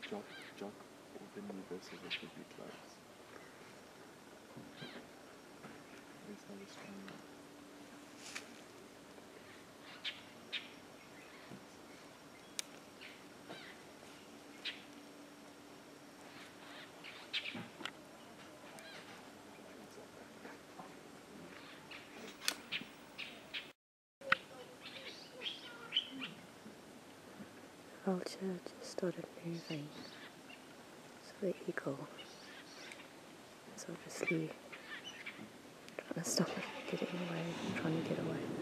Jock open versus a big lights. This how it's strong. Vulture just started moving, so the eagle is obviously trying to stop it getting away, trying to get away.